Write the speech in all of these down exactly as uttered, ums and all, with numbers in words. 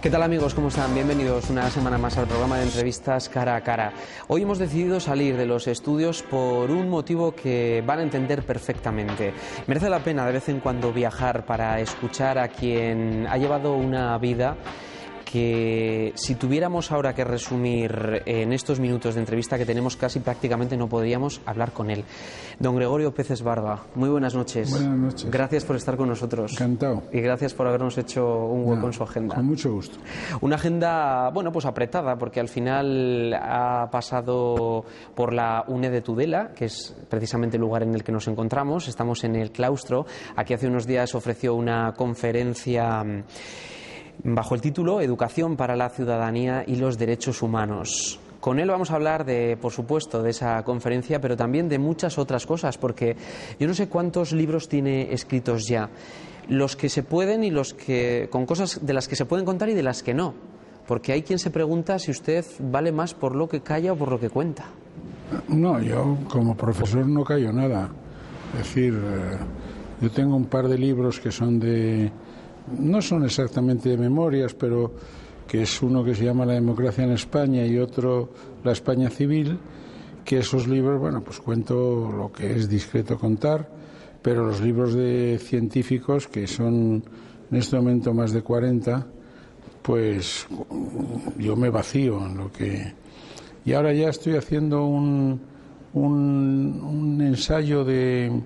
¿Qué tal, amigos? ¿Cómo están? Bienvenidos una semana más al programa de entrevistas Cara a Cara. Hoy hemos decidido salir de los estudios por un motivo que van a entender perfectamente. Merece la pena de vez en cuando viajar para escuchar a quien ha llevado una vida que, si tuviéramos ahora que resumir en estos minutos de entrevista que tenemos, casi prácticamente no podríamos hablar con él. Don Gregorio Peces Barba, muy buenas noches. Buenas noches. Gracias por estar con nosotros. Encantado. Y gracias por habernos hecho un hueco No, en su agenda. Con mucho gusto. Una agenda, bueno, pues apretada, porque al final ha pasado por la UNED de Tudela, que es precisamente el lugar en el que nos encontramos. Estamos en el claustro. Aquí hace unos días ofreció una conferencia bajo el título Educación para la ciudadanía y los derechos humanos. Con él vamos a hablar de, por supuesto, de esa conferencia, pero también de muchas otras cosas, porque yo no sé cuántos libros tiene escritos ya, los que se pueden y los que, con cosas de las que se pueden contar y de las que no, porque hay quien se pregunta si usted vale más por lo que calla o por lo que cuenta. No, yo como profesor no callo nada. Es decir, eh, yo tengo un par de libros que son de... no son exactamente de memorias, pero que es uno que se llama La democracia en España y otro La España civil, que esos libros, bueno, pues cuento lo que es discreto contar, pero los libros de científicos, que son en este momento más de cuarenta, pues yo me vacío en lo que... Y ahora ya estoy haciendo un, un, un ensayo de...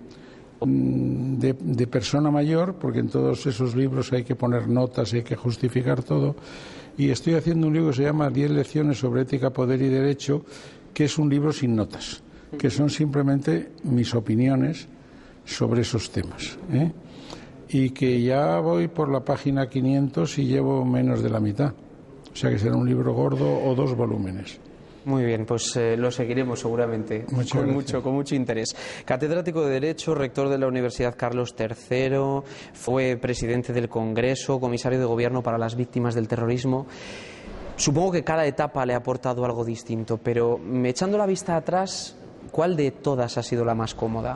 De, de persona mayor, porque en todos esos libros hay que poner notas, hay que justificar todo, y estoy haciendo un libro que se llama diez lecciones sobre ética, poder y derecho, que es un libro sin notas, que son simplemente mis opiniones sobre esos temas, ¿eh? Y que ya voy por la página quinientos y llevo menos de la mitad, o sea que será un libro gordo o dos volúmenes. Muy bien, pues eh, lo seguiremos seguramente con mucho, con mucho interés. Catedrático de Derecho, rector de la Universidad Carlos tercero, fue presidente del Congreso, comisario de Gobierno para las víctimas del terrorismo. Supongo que cada etapa le ha aportado algo distinto, pero echando la vista atrás, ¿cuál de todas ha sido la más cómoda?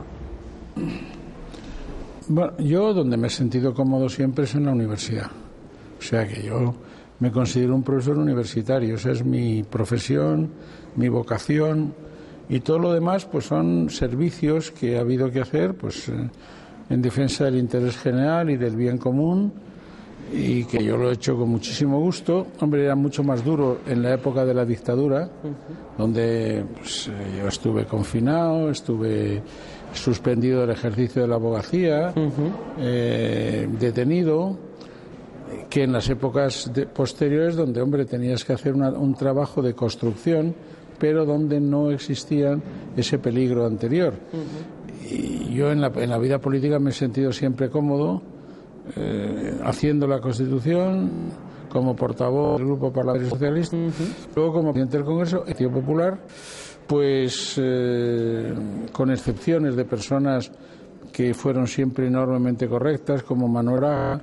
Bueno, yo donde me he sentido cómodo siempre es en la universidad. O sea que yo me considero un profesor universitario, esa es mi profesión, mi vocación, y todo lo demás pues son servicios que ha habido que hacer pues eh, en defensa del interés general y del bien común, y que yo lo he hecho con muchísimo gusto. Hombre, era mucho más duro en la época de la dictadura, uh-huh. donde pues, yo estuve confinado, estuve suspendido del ejercicio de la abogacía, uh-huh. eh, detenido, que en las épocas de, posteriores, donde, hombre, tenías que hacer una, un trabajo de construcción, pero donde no existía ese peligro anterior. Uh-huh. Y yo en la, en la vida política me he sentido siempre cómodo, eh, haciendo la Constitución, como portavoz del Grupo Parlamentario Socialista, uh-huh. luego como presidente del Congreso, el Partido Popular, pues eh, con excepciones de personas que fueron siempre enormemente correctas, como Manuel Aga,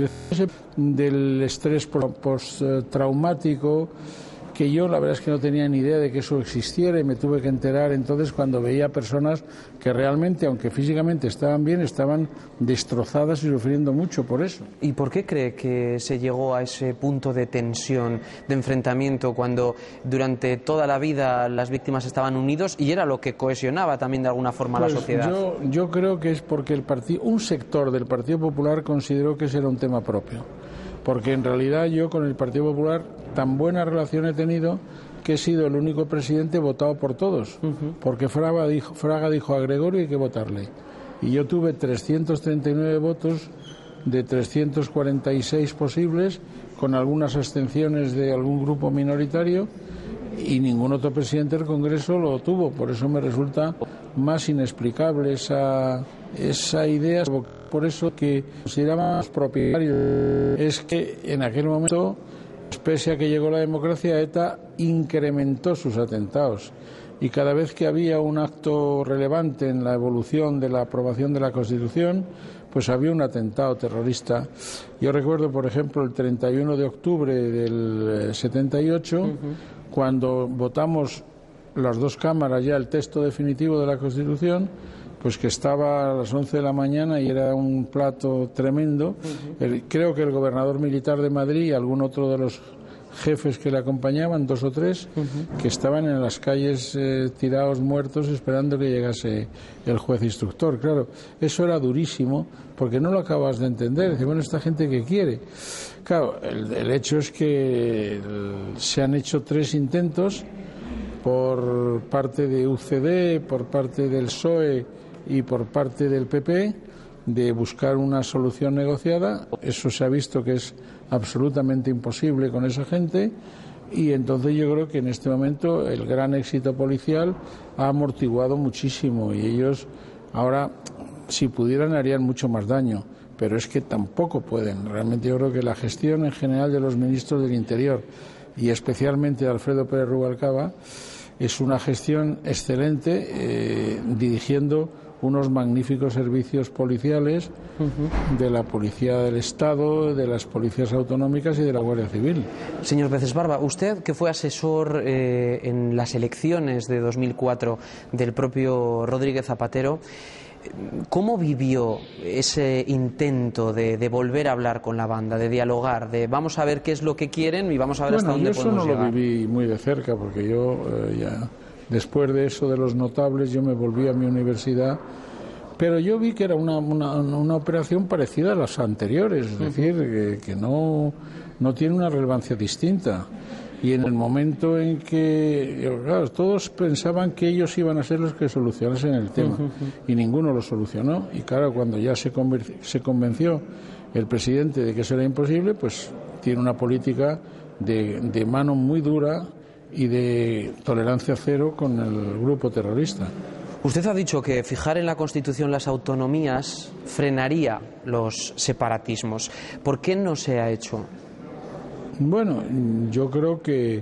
del estrés postraumático, que yo la verdad es que no tenía ni idea de que eso existiera, y me tuve que enterar entonces cuando veía personas que realmente, aunque físicamente estaban bien, estaban destrozadas y sufriendo mucho por eso. ¿Y por qué cree que se llegó a ese punto de tensión, de enfrentamiento, cuando durante toda la vida las víctimas estaban unidos y era lo que cohesionaba también de alguna forma pues a la sociedad? Yo, yo creo que es porque el partido, un sector del Partido Popular consideró que ese era un tema propio. Porque en realidad yo con el Partido Popular tan buena relación he tenido que he sido el único presidente votado por todos. Uh-huh. Porque Fraga dijo, Fraga dijo a Gregorio hay que votarle. Y yo tuve trescientos treinta y nueve votos de trescientos cuarenta y seis posibles, con algunas abstenciones de algún grupo minoritario, y ningún otro presidente del Congreso lo tuvo. Por eso me resulta más inexplicable esa, esa idea. Por eso que consideraba propietario es que en aquel momento, pese a que llegó la democracia, ETA incrementó sus atentados, y cada vez que había un acto relevante en la evolución de la aprobación de la Constitución, pues había un atentado terrorista. Yo recuerdo, por ejemplo, el treinta y uno de octubre del setenta y ocho, uh-huh. cuando votamos las dos cámaras ya el texto definitivo de la Constitución, pues que estaba a las once de la mañana y era un plato tremendo. Uh-huh. El, creo que el gobernador militar de Madrid y algún otro de los jefes que le acompañaban, dos o tres, uh-huh. que estaban en las calles eh, tirados muertos esperando que llegase el juez instructor. Claro, eso era durísimo porque no lo acabas de entender. Dice, bueno, ¿esta gente qué quiere? Claro, el, el hecho es que el, se han hecho tres intentos por parte de U C D, por parte del P S O E y por parte del P P de buscar una solución negociada. Eso se ha visto que es absolutamente imposible con esa gente, y entonces yo creo que en este momento el gran éxito policial ha amortiguado muchísimo, y ellos ahora, si pudieran, harían mucho más daño, pero es que tampoco pueden. Realmente yo creo que la gestión en general de los ministros del Interior y especialmente de Alfredo Pérez Rubalcaba es una gestión excelente, eh, dirigiendo unos magníficos servicios policiales uh-huh. de la Policía del Estado, de las policías autonómicas y de la Guardia Civil. Señor Veces Barba, usted que fue asesor eh, en las elecciones de dos mil cuatro del propio Rodríguez Zapatero, ¿cómo vivió ese intento de, de volver a hablar con la banda, de dialogar, de vamos a ver qué es lo que quieren y vamos a ver bueno, hasta dónde podemos llegar? Bueno, yo eso no lo viví muy de cerca, porque yo eh, ya... Después de eso de los notables yo me volví a mi universidad, pero yo vi que era una, una, una operación parecida a las anteriores, es decir, que, que no, no tiene una relevancia distinta. Y en el momento en que, claro, todos pensaban que ellos iban a ser los que solucionasen el tema, y ninguno lo solucionó. Y claro, cuando ya se, se convenció el presidente de que eso era imposible, pues tiene una política de, de mano muy dura y de tolerancia cero con el grupo terrorista. Usted ha dicho que fijar en la Constitución las autonomías frenaría los separatismos. ¿Por qué no se ha hecho? Bueno, yo creo que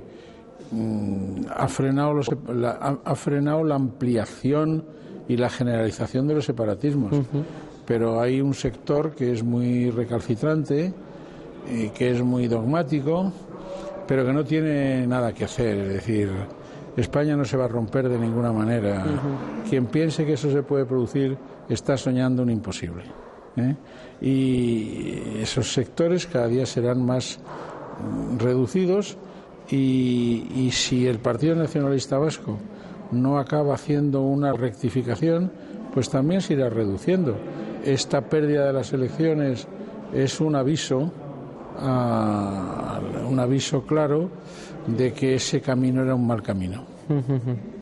mm, ha frenado los, la, ha, ha frenado la ampliación y la generalización de los separatismos. Uh-huh. Pero hay un sector que es muy recalcitrante, eh, que es muy dogmático, pero que no tiene nada que hacer. Es decir, España no se va a romper de ninguna manera. Uh-huh. Quien piense que eso se puede producir está soñando un imposible, ¿eh? Y esos sectores cada día serán más reducidos, y, y si el Partido Nacionalista Vasco no acaba haciendo una rectificación, pues también se irá reduciendo. Esta pérdida de las elecciones es un aviso a, un aviso claro de que ese camino era un mal camino.